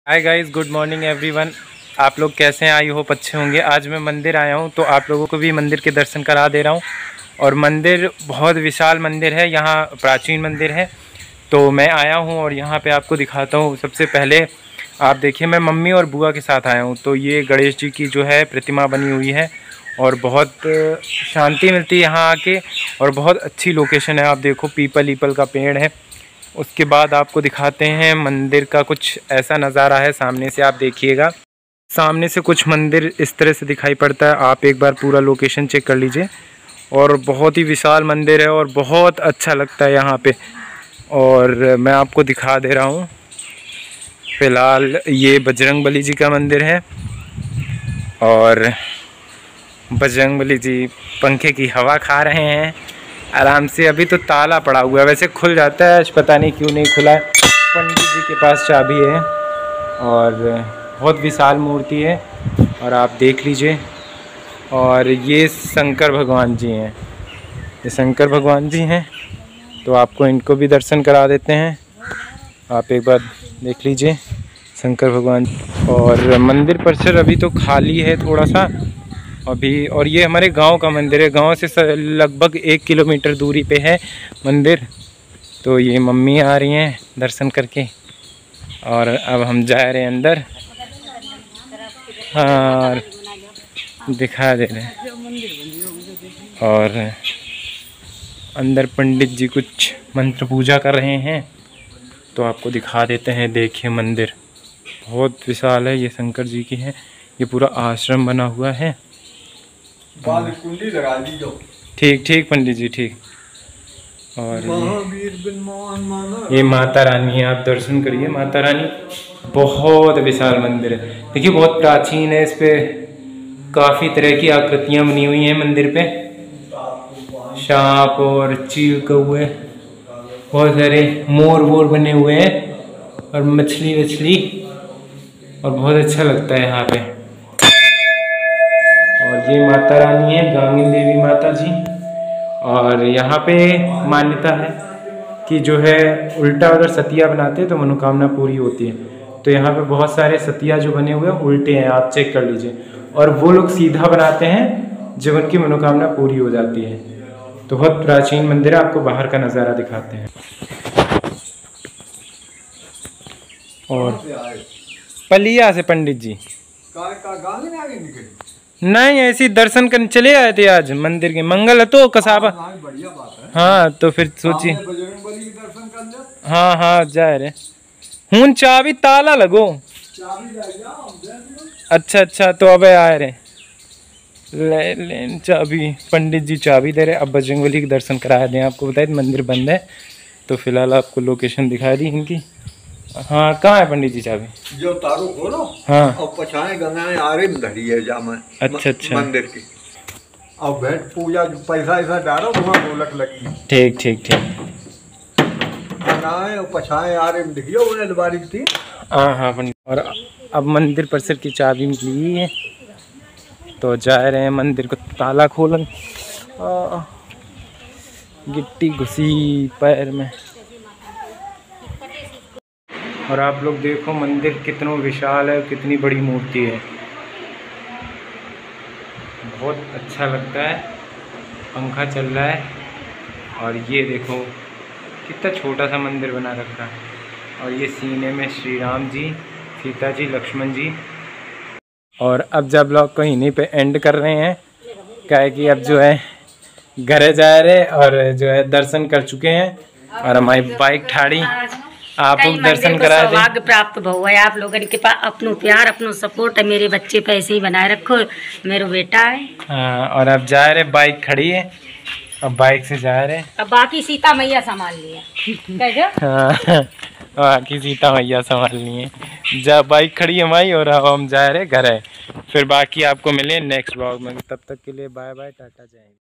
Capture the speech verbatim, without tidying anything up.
हाय guys, good morning everyone. आप लोग कैसे हैं? आई होप अच्छे होंगे। आज मैं मंदिर आया हूं तो आप लोगों को भी मंदिर के दर्शन करा दे रहा हूं। और मंदिर बहुत विशाल मंदिर है, यहां प्राचीन मंदिर है। तो मैं आया हूं और यहां पे आपको दिखाता हूं। सबसे पहले आप देखिए, मैं मम्मी और बुआ के साथ आया हूं। तो ये गणेश जी की जो है प्रतिमा बनी हुई है और बहुत शांति मिलती है यहाँ आके। और बहुत अच्छी लोकेशन है। आप देखो, पीपल लीपल का पेड़ है। उसके बाद आपको दिखाते हैं मंदिर का कुछ ऐसा नज़ारा है। सामने से आप देखिएगा, सामने से कुछ मंदिर इस तरह से दिखाई पड़ता है। आप एक बार पूरा लोकेशन चेक कर लीजिए। और बहुत ही विशाल मंदिर है और बहुत अच्छा लगता है यहाँ पे। और मैं आपको दिखा दे रहा हूँ। फ़िलहाल ये बजरंगबली जी का मंदिर है और बजरंगबली जी पंखे की हवा खा रहे हैं आराम से। अभी तो ताला पड़ा हुआ है, वैसे खुल जाता है, पता नहीं क्यों नहीं खुला है। पंडित जी के पास चाबी है और बहुत विशाल मूर्ति है और आप देख लीजिए। और ये शंकर भगवान जी हैं, ये शंकर भगवान जी हैं। तो आपको इनको भी दर्शन करा देते हैं। आप एक बार देख लीजिए शंकर भगवान। और मंदिर परिसर अभी तो खाली है थोड़ा सा अभी। और ये हमारे गांव का मंदिर है, गांव से लगभग एक किलोमीटर दूरी पे है मंदिर। तो ये मम्मी आ रही हैं दर्शन करके और अब हम जा रहे हैं अंदर। हाँ, दिखा दे रहे हैं। और अंदर पंडित जी कुछ मंत्र पूजा कर रहे हैं, तो आपको दिखा देते हैं। देखिए मंदिर बहुत विशाल है, ये शंकर जी की है। ये पूरा आश्रम बना हुआ है। कुंडी लगा दीजिए। ठीक ठीक पंडित जी, ठीक। और ये, ये माता रानी है, आप दर्शन करिए। माता रानी बहुत विशाल मंदिर है। देखिए बहुत प्राचीन है। इस पे काफ़ी तरह की आकृतियाँ बनी हुई हैं मंदिर पे। सांप और चील कौवे, बहुत सारे मोर वोर बने हुए हैं और मछली वछली। और बहुत अच्छा लगता है यहाँ पे। और ये माता रानी है, गांगिन देवी माता जी। और यहाँ पे मान्यता है कि जो है उल्टा अगर सतिया बनाते हैं तो मनोकामना पूरी होती है। तो यहाँ पे बहुत सारे सतिया जो बने हुए हैं उल्टे हैं, आप चेक कर लीजिए। और वो लोग सीधा बनाते हैं जब उनकी मनोकामना पूरी हो जाती है। तो बहुत प्राचीन मंदिर है, आपको बाहर का नज़ारा दिखाते हैं। और पलिया से पंडित जी नहीं, ऐसे दर्शन करने चले आए थे। आज मंदिर के मंगल है तो कसाबा। बढ़िया बात है। हाँ, तो फिर सोचिए। हाँ हाँ जा रहे हूँ। चाबी ताला लगो। अच्छा अच्छा, तो अब आ रहे ले ले चाबी। पंडित जी चाबी दे रहे। अब बजरंगबली के दर्शन करा दें। आपको बताए मंदिर बंद है, तो फिलहाल आपको लोकेशन दिखा दी इनकी। हाँ, कहाँ है पंडित जी चाबी? जो तारो खोलो। हाँ, और पछाए गंगा में आरे में धरी है जामा। अच्छा अच्छा, मंदिर की। अब बैठ पूजा पैसा ऐसा डालो, वहाँ गोलक लगी। ठीक ठीक ठीक। और पछाए आरे में दिखियो उन्हें अलमारी थी। हाँ हाँ पंडित। और अब मंदिर परिसर की चाबी मिली है, तो जा रहे हैं मंदिर को ताला खोलन। गिट्टी घुसी पैर में। और आप लोग देखो मंदिर कितना विशाल है, कितनी बड़ी मूर्ति है। बहुत अच्छा लगता है। पंखा चल रहा है और ये देखो कितना छोटा सा मंदिर बना रखा है। और ये सीने में श्री राम जी, सीता जी, लक्ष्मण जी। और अब जब ब्लॉग को यहीं पे एंड कर रहे हैं, क्या है कि अब जो है घर जा रहे और जो है दर्शन कर चुके हैं। और हमारी बाइक ठाड़ी, आप लोग दर्शन करा दे। सौभाग्य प्राप्त भो है आप लोगों के पास। अपनो प्यार, अपनो सपोर्ट है। मेरे बच्चे पे ऐसे ही बनाए रखो, मेरा बेटा है। हाँ, और अब जा रहे, बाइक खड़ी है, अब बाइक से जा रहे। अब बाकी सीता मैया संभाल लिया। हाँ, बाकी सीता मैया संभालनी है। जा बाइक खड़ी है हमारी और अब हम जा रहे घर है। फिर बाकी आपको मिले नेक्स्ट ब्लॉग में। तब तक के लिए बाय बाय, टाटा, जय हिंद।